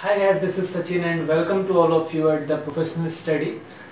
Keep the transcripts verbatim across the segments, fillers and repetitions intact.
Hi guys, this is Sachin and welcome to all of you at the professional study.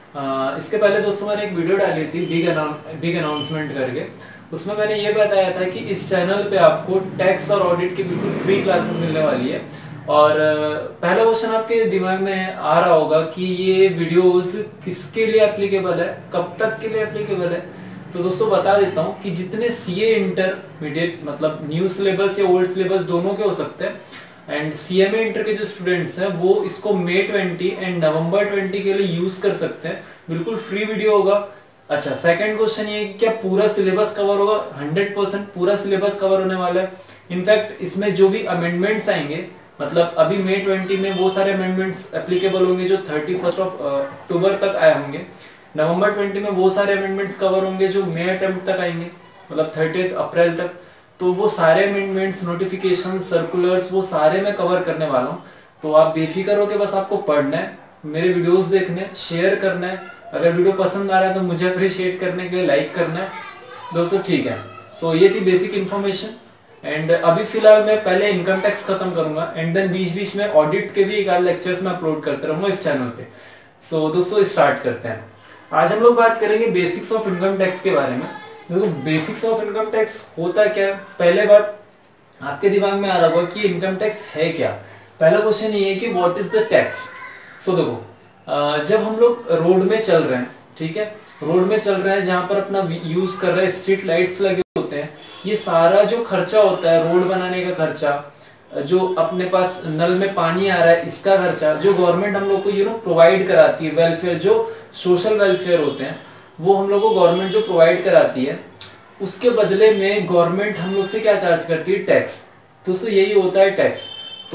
इसके पहले दोस्तों मैंने एक वीडियो डाली थी बिग बिग अनाउंसमेंट करके। उसमें मैंने ये बताया था कि इस चैनल पे आपको टैक्स और ऑडिट की बिल्कुल फ्री क्लासेस मिलने वाली है। और uh, पहला क्वेश्चन आपके दिमाग में आ रहा होगा कि ये वीडियोस किसके लिए एप्लीकेबल है, कब तक के लिए एप्लीकेबल है। तो दोस्तों बता देता हूँ कि जितने सीए इंटरमीडिएट मतलब न्यू सिलेबस या ओल्ड सिलेबस दोनों के हो सकते हैं, एंड सीएमए इंटर के जो स्टूडेंट्स हैं वो इसको May twenty and November twenty के लिए यूज कर सकते हैं। बिल्कुल फ्री वीडियो होगा। अच्छा, सेकंड क्वेश्चन ये कि क्या पूरा सिलेबस कवर होगा? हंड्रेड परसेंट पूरा सिलेबस कवर होने वाला है। इनफैक्ट इसमें जो भी अमेंडमेंट्स आएंगे, मतलब अभी मई ट्वेंटी में वो सारे अमेंडमेंट्स एप्लीकेबल होंगे जो थर्टी फर्स्ट ऑफ अक्टूबर तक आए होंगे। नवंबर ट्वेंटी में वो सारे अमेंडमेंट्स कवर होंगे जो मई अटेम्प्ट तक आएंगे, मतलब थर्टी अप्रैल तक। तो वो सारे अमेंडमेंट्स, नोटिफिकेशन, सर्कुलर्स, वो सारे मैं कवर करने वाला हूँ। तो आप बेफिक्र हो के बस आपको पढ़ना है, मेरे वीडियोस देखने, शेयर करना है। अगर वीडियो पसंद आ रहा है तो मुझे अप्रिशिएट करने के लिए लाइक करना है दोस्तों, ठीक है। सो so, ये थी बेसिक इन्फॉर्मेशन। एंड अभी फिलहाल मैं पहले इनकम टैक्स खत्म करूंगा एंड देन बीच बीच में ऑडिट के भी एक आध लेक्चर्स में अपलोड करते रहूंगा इस चैनल पे। सो so, दोस्तों स्टार्ट करते हैं। आज हम लोग बात करेंगे बेसिक्स ऑफ इनकम टैक्स के बारे में। देखो, बेसिक्स ऑफ इनकम टैक्स होता क्या है। पहले बात आपके दिमाग में आ रहा होगा कि इनकम टैक्स है क्या। पहला क्वेश्चन ये है कि what is the tax. So देखो, जब हम लोग रोड में चल रहे हैं, ठीक है, रोड में चल रहे हैं जहां पर अपना यूज कर रहे हैं, स्ट्रीट लाइट्स लगे होते हैं, ये सारा जो खर्चा होता है, रोड बनाने का खर्चा, जो अपने पास नल में पानी आ रहा है इसका खर्चा, जो गवर्नमेंट हम लोग को यू नो प्रोवाइड कराती है, वेलफेयर, जो सोशल वेलफेयर होते हैं वो हम लोग को गवर्नमेंट जो प्रोवाइड कराती है, उसके बदले में गवर्नमेंट हम लोग से क्या चार्ज करती है? टैक्स। दोस्तों यही होता है टैक्स। तो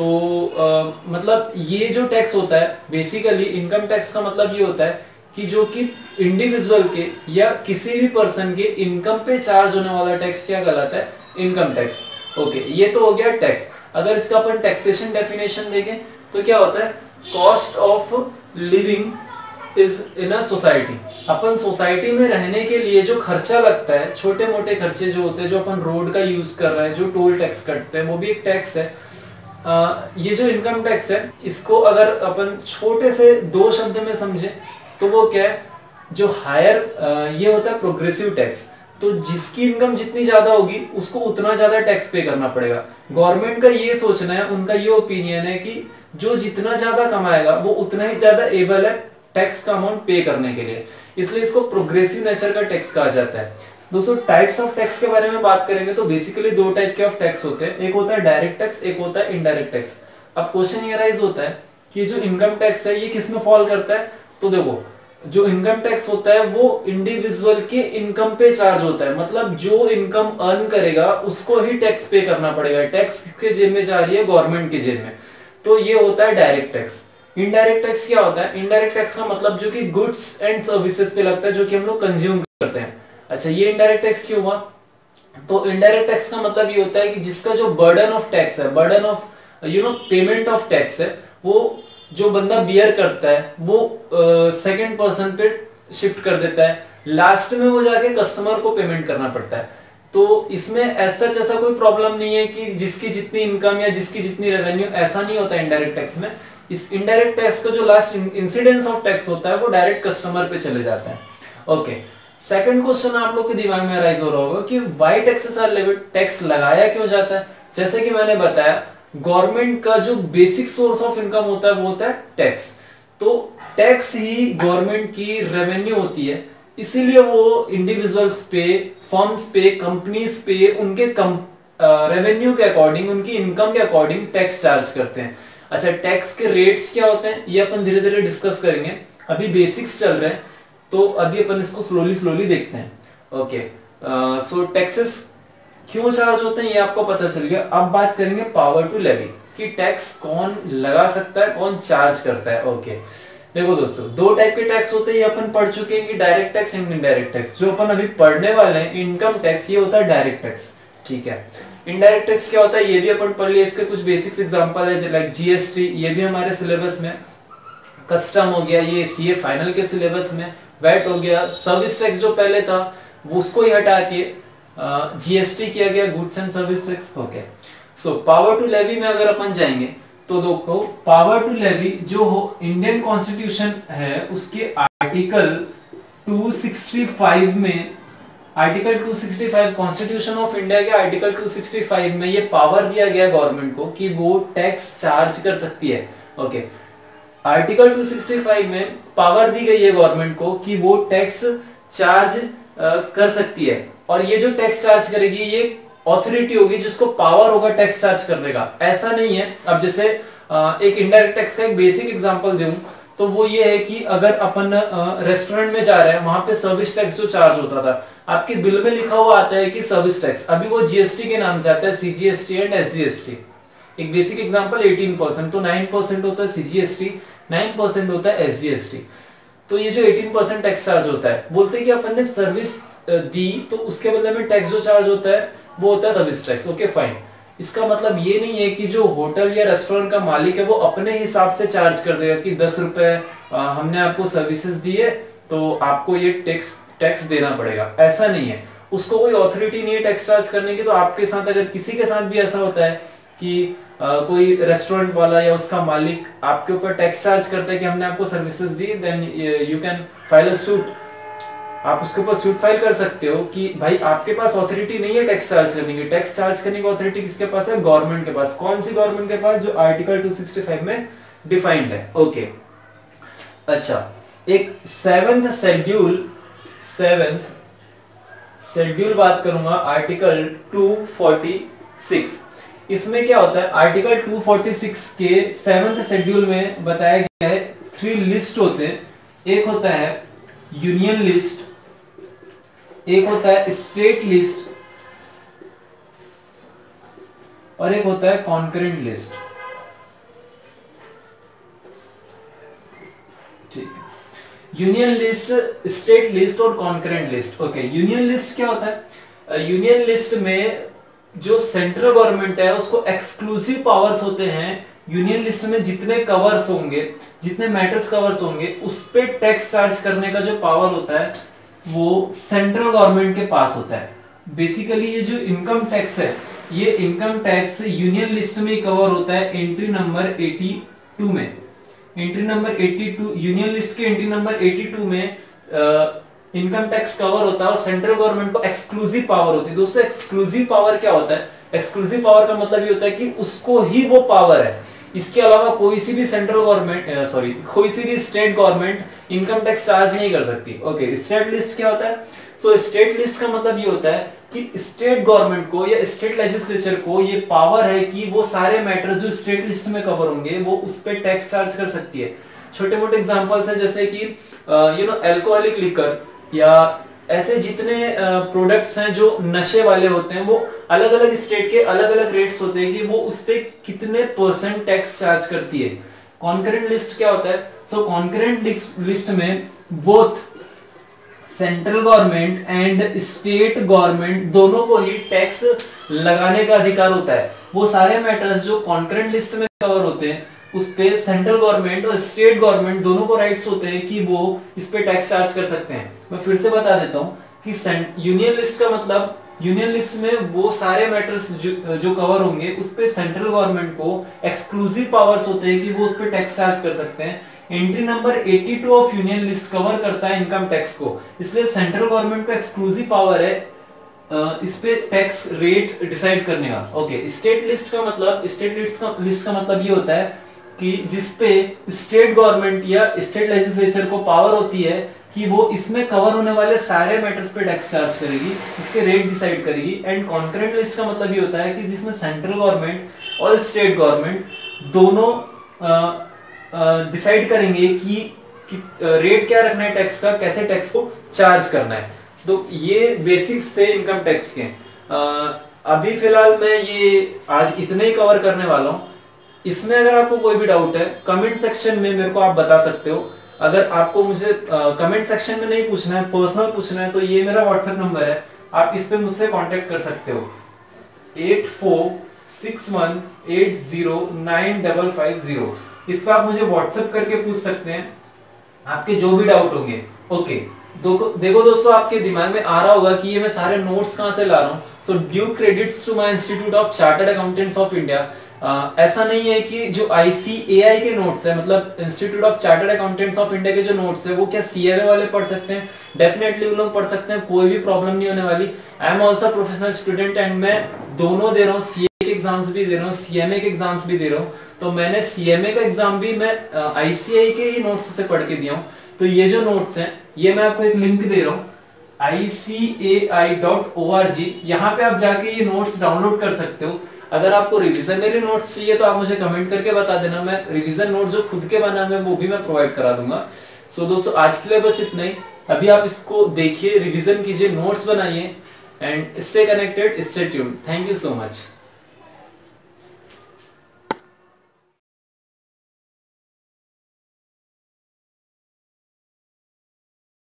आ, मतलब ये जो टैक्स होता है, बेसिकली इनकम टैक्स का मतलब ये होता है कि जो कि इंडिविजुअल के या किसी भी पर्सन के इनकम पे चार्ज होने वाला टैक्स क्या कहलाता है? Income tax. ओके, ये तो हो गया टैक्स। अगर इसका अपन टैक्सेशन डेफिनेशन देखें तो क्या होता है? Cost of living is in a society. अपन सोसाइटी में रहने के लिए जो खर्चा लगता है, छोटे मोटे खर्चे जो होते हैं, जो अपन रोड का यूज कर रहे हैं, जो टोल टैक्स कटते हैं, वो भी एक टैक्स है। आ, ये जो इनकम टैक्स है, इसको अगर अपन छोटे से दो शब्द में समझे तो वो क्या है? जो हायर, ये होता है प्रोग्रेसिव टैक्स। तो जिसकी इनकम जितनी ज्यादा होगी उसको उतना ज्यादा टैक्स पे करना पड़ेगा। गवर्नमेंट का ये सोचना है, उनका ये ओपिनियन है कि जो जितना ज्यादा कमाएगा वो उतना ही ज्यादा एबल है टैक्स का अमाउंट पे करने के लिए, इसलिए इसको प्रोग्रेसिव नेचर का टैक्स कहा जाता है। दोस्तों टाइप्स ऑफ टैक्स के बारे में बात करेंगे तो बेसिकली दो टाइप के ऑफ टैक्स होते हैं, एक होता है डायरेक्ट टैक्स, एक होता है इनडायरेक्ट टैक्स। अब क्वेश्चन ये राइज होता है कि जो इनकम टैक्स है ये किस में फॉल करता है? तो देखो, जो इनकम टैक्स होता है वो इंडिविजुअल के इनकम पे चार्ज होता है, मतलब जो इनकम अर्न करेगा उसको ही टैक्स पे करना पड़ेगा। टैक्स किसके जेब में जा रही है? गवर्नमेंट की जेब में। तो ये होता है डायरेक्ट टैक्स। इनडायरेक्ट टैक्स क्या होता है? इनडायरेक्ट टैक्स का मतलब जो कि गुड्स एंड सर्विसेज पे लगता है, जो कि हम लोग कंज्यूम करते हैं। अच्छा, ये इनडायरेक्ट टैक्स क्यों हुआ? तो इनडायरेक्ट टैक्स का मतलब ये होता है कि जिसका जो बर्डन ऑफ टैक्स है, burden of you know payment of tax है, वो जो बंदा बियर करता है वो सेकंड पर्सन पे शिफ्ट कर देता है। लास्ट में वो जाके कस्टमर को पेमेंट करना पड़ता है। तो इसमें ऐसा ऐसा कोई प्रॉब्लम नहीं है कि जिसकी जितनी इनकम या जिसकी जितनी रेवेन्यू, ऐसा नहीं होता इनडायरेक्ट टैक्स में। इस इनडायरेक्ट टैक्स का जो लास्ट इंसिडेंस ऑफ टैक्स होता है वो डायरेक्ट कस्टमर पे चले जाता है। ओके, सेकंड क्वेश्चन आप लोग के दिमाग में अराइज हो रहा होगा कि why taxes are levied, tax लगाया क्यों जाता है? जैसे कि मैंने बताया, गवर्नमेंट का जो बेसिक सोर्स ऑफ इनकम होता है वो होता है टैक्स। तो टैक्स ही गवर्नमेंट की रेवेन्यू होती है, इसीलिए वो इंडिविजुअल्स पे, फर्म्स पे, कंपनीज पे उनके रेवेन्यू के अकॉर्डिंग, उनकी इनकम के अकॉर्डिंग टैक्स चार्ज करते हैं। अच्छा, टैक्स के रेट्स क्या होते हैं ये अपन धीरे धीरे डिस्कस करेंगे। अभी बेसिक्स चल रहे हैं तो अभी अपन इसको स्लोली स्लोली देखते हैं। ओके, सो टैक्सेस क्यों चार्ज होते हैं ये आपको पता चल गया। अब बात करेंगे पावर टू लेवी, कि टैक्स कौन लगा सकता है, कौन चार्ज करता है। ओके, देखो दोस्तों, दो टाइप के टैक्स होते हैं, ये अपन पढ़ चुके हैं कि direct tax and indirect tax. जो अपन अभी पढ़ने वाले हैं इनकम टैक्स, ये होता है डायरेक्ट टैक्स, ठीक है। इनडायरेक्ट टैक्स क्या होता है ये भी अपन पढ़ लिया, इसके कुछ बेसिक्स एग्जांपल है लाइक जीएसटी, ये भी हमारे सिलेबस में। कस्टम हो गया, ये सीए फाइनल के सिलेबस में। वैट हो गया, सर्विस टैक्स जो पहले था वो उसको ही हटा के जीएसटी किया गया, goods and service tax. Okay, so power to levy में अगर अपन जाएंगे तो देखो पावर टू लेवी जो हो इंडियन कॉन्स्टिट्यूशन है उसके आर्टिकल टू सिक्सटी फाइव में, article two sixty five constitution of India के आर्टिकल टू सिक्सटी फाइव में ये पावर दिया गया गवर्नमेंट को कि वो टैक्स चार्ज कर सकती है। Okay, article two sixty five में पावर दी गई है गवर्नमेंट को कि वो टैक्स चार्ज कर सकती है, और ये जो टैक्स चार्ज करेगी ये ऑथोरिटी होगी जिसको पावर होगा टैक्स चार्ज करने का। ऐसा नहीं है, अब जैसे एक इनडायरेक्ट टैक्स का एक बेसिक एग्जांपल दूं तो वो ये है कि अगर अपन रेस्टोरेंट में जा रहे हैं, वहां पे सर्विस टैक्स जो चार्ज होता था, आपके बिल में लिखा हुआ आता है कि सर्विस टैक्स, अभी वो जीएसटी के नाम से आता है, सीजीएसटी एंड एसजीएसटी। एक बेसिक एग्जांपल एटीन परसेंट, तो नाइन परसेंट होता है सीजीएसटी, नाइन परसेंट होता है एसजीएसटी। तो ये जो एटीन परसेंट टैक्स चार्ज होता है, बोलते हैं कि अपन ने सर्विस दी तो उसके बदले में टैक्स जो चार्ज होता है वो होता है सर्विस टैक्स। ओके फाइन, इसका मतलब ये नहीं है कि जो होटल या रेस्टोरेंट का मालिक है वो अपने हिसाब से चार्ज कर देगा कि दस रुपए हमने आपको सर्विसेज दी है तो आपको ये टैक्स टैक्स देना पड़ेगा, ऐसा नहीं है। उसको कोई ऑथोरिटी नहीं है टैक्स चार्ज करने की। तो आपके साथ अगर किसी के साथ भी ऐसा होता है कि Uh, कोई रेस्टोरेंट वाला या उसका मालिक आपके ऊपर टैक्स चार्ज करता है कि हमने आपको सर्विसेज दी, then you can file a suit. आप उसके ऊपर सूट फाइल कर सकते हो कि भाई आपके पास ऑथोरिटी नहीं है टैक्स चार्ज करने की। टैक्स चार्ज करने की ऑथोरिटी किसके पास है? गवर्नमेंट के पास। कौन सी गवर्नमेंट के पास? जो आर्टिकल टू सिक्सटी फाइव में डिफाइंड है। Okay okay. अच्छा, एक सेवेंथ शेड्यूल सेवेंथ शेड्यूल बात करूंगा आर्टिकल टू फोर्टी सिक्स। इसमें क्या होता है? आर्टिकल टू फोर्टी सिक्स के सेवेंथ शेड्यूल में बताया गया है थ्री लिस्ट होते हैं। एक होता है यूनियन लिस्ट, एक होता है स्टेट लिस्ट, और एक होता है कॉन्करेंट लिस्ट। ठीक है, यूनियन लिस्ट, स्टेट लिस्ट और concurrent list. Okay, union list क्या होता है? यूनियन लिस्ट में जो सेंट्रल गवर्नमेंट है उसको एक्सक्लूसिव पावर्स होते हैं। यूनियन लिस्ट में जितने कवर्स होंगे, जितने मैटर्स कवर्स होंगे, उस पे टैक्स चार्ज करने का जो पावर होता है वो सेंट्रल गवर्नमेंट के पास होता है। बेसिकली ये जो इनकम टैक्स है, ये इनकम टैक्स यूनियन लिस्ट में कवर होता है एंट्री नंबर एटी टू में। Entry number eighty two, union list के एंट्री नंबर एटी टू में आ, इनकम टैक्स कवर होता है और सेंट्रल गवर्नमेंट को एक्सक्लूसिव पावर होती है। दोस्तों एक्सक्लूसिव पावर क्या होता है? एक्सक्लूसिव पावर का मतलब ये होता है कि उसको ही वो पावर है, इसके अलावा कोई सी भी सेंट्रल गवर्नमेंट सॉरी कोई सी भी state government income tax charge नहीं कर सकती। ओके, स्टेट लिस्ट क्या होता है? सो so, स्टेट लिस्ट का मतलब ये होता है कि स्टेट गवर्नमेंट को या स्टेट लेजिस्लेचर को ये पावर है कि वो सारे मैटर्स जो स्टेट लिस्ट में कवर होंगे वो उस पर टैक्स चार्ज कर सकती है। छोटे मोटे एग्जांपल्स है जैसे कि यू नो अल्कोहलिक लिकर, या ऐसे जितने प्रोडक्ट्स हैं जो नशे वाले होते हैं, वो अलग अलग स्टेट के अलग अलग रेट्स होते हैं कि वो उस पे कितने परसेंट टैक्स चार्ज करती है। कॉन्करेंट लिस्ट क्या होता है? सो कॉन्करेंट लिस्ट में both central government and state government दोनों को ही टैक्स लगाने का अधिकार होता है। वो सारे मैटर्स जो कॉन्करेंट लिस्ट में कवर होते हैं उस पे सेंट्रल गवर्नमेंट और स्टेट गवर्नमेंट दोनों को राइट्स होते हैं कि वो इस पे टैक्स चार्ज कर सकते हैं। मैं फिर से बता देता हूं कि यूनियन लिस्ट का मतलब, यूनियन लिस्ट में वो सारे मैटर्स जो, जो कवर होंगे उस पे सेंट्रल गवर्नमेंट को एक्सक्लूसिव पावर्स होते हैं कि वो उस पे टैक्स चार्ज कर सकते हैं। Entry number eighty two of union list cover करता है इनकम टैक्स को, इसलिए सेंट्रल गवर्नमेंट को एक्सक्लूसिव पावर है इस पे टैक्स रेट डिसाइड करने का। ओके, स्टेट लिस्ट का मतलब, स्टेट लिस्ट का लिस्ट का मतलब ये होता है कि जिसपे स्टेट गवर्नमेंट या स्टेट लेजिस्लेचर को पावर होती है कि वो इसमें कवर होने वाले सारे मैटर्स पे टैक्स चार्ज करेगी, उसके रेट डिसाइड करेगी। एंड कॉन्करेंट लिस्ट का मतलब ये होता है कि जिसमें सेंट्रल गवर्नमेंट और स्टेट गवर्नमेंट दोनों डिसाइड करेंगे कि, कि रेट क्या रखना है टैक्स का, कैसे टैक्स को चार्ज करना है। तो ये बेसिक्स थे इनकम टैक्स के। आ, अभी फिलहाल मैं ये आज इतने ही कवर करने वाला हूँ। इसमें अगर आपको कोई भी डाउट है कमेंट सेक्शन में मेरे को आप बता सकते हो। अगर आपको मुझे कमेंट सेक्शन में नहीं पूछना है, पर्सनल पूछना है, तो ये मेरा व्हाट्सएप नंबर है, आप इस पे मुझसे कांटेक्ट कर सकते हो eight four six one eight zero nine double five zero. इस पर आप मुझे व्हाट्सएप करके पूछ सकते हैं आपके जो भी डाउट होंगे। ओके, देखो दोस्तों, आपके दिमाग में आ रहा होगा कि ये मैं सारे नोट्स कहां से ला रहा हूँ। So due credits to my institute of chartered accountants of India. आ, ऐसा नहीं है कि जो आईसीएआई के नोट्स है, मतलब institute of chartered accountants of India के जो नोट्स है वो क्या सीएमए वाले पढ़ सकते हैं? डेफिनेटली वो लोग पढ़ सकते हैं, कोई भी प्रॉब्लम नहीं होने वाली। I am also professional student and मैं दोनों दे रहा हूँ, सीए के एग्जाम्स भी दे रहा हूँ, सीएमए के एग्जाम्स भी दे रहा हूँ। तो मैंने सीएमए का एग्जाम भी मैं आईसीएआई के ही नोट्स से पढ़ के दिया हूँ। तो ये जो नोट्स हैं ये मैं आपको एक लिंक दे रहा हूँ आई सी ए I dot O R G, यहाँ पे आप जाके ये नोट्स डाउनलोड कर सकते हो। अगर आपको रिविजनरी नोट्स चाहिए तो आप मुझे कमेंट करके बता देना, मैं रिवीजन नोट जो खुद के बना है वो भी मैं प्रोवाइड करा दूंगा। सो so, दोस्तों आज के लिए बस इतना ही। अभी आप इसको देखिए, रिवीजन कीजिए, नोट्स बनाइए and stay connected, stay tuned. Thank you so much.